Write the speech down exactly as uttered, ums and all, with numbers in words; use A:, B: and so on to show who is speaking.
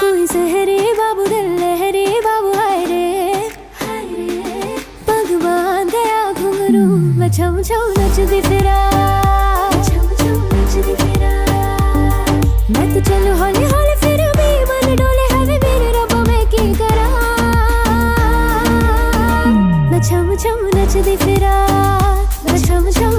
A: कोई सहरे बाबू दिल लहरे बाबू हाय रे पग बांध गया घुंघरू मैं छम छम नचदी फिरा छम छम नचदी फिरा मैं तो चलूं हौली हौली फिर भी मन डोले हवे मेरे रब्बा मैं की करा मैं छम छम नचदी फिरा मैं छम छम